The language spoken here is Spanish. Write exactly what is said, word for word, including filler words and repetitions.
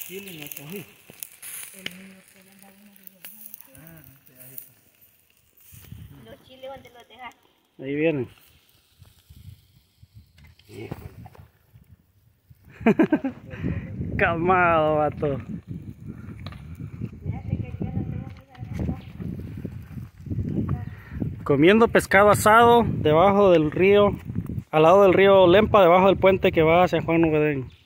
chile no está ahí. Los chiles, ¿dónde los dejaste? Ahí vienen. Calmado, vato. Comiendo pescado asado debajo del río, al lado del río Lempa, debajo del puente que va hacia Juan Ubedén.